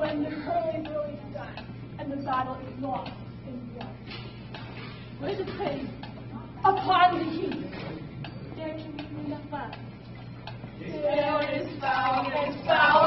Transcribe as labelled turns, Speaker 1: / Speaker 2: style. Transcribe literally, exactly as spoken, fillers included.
Speaker 1: Then the hurly-burly is done, and the battle is lost in blood. Where's the plain? Upon the heath. There can be enough left. There is foul and foul.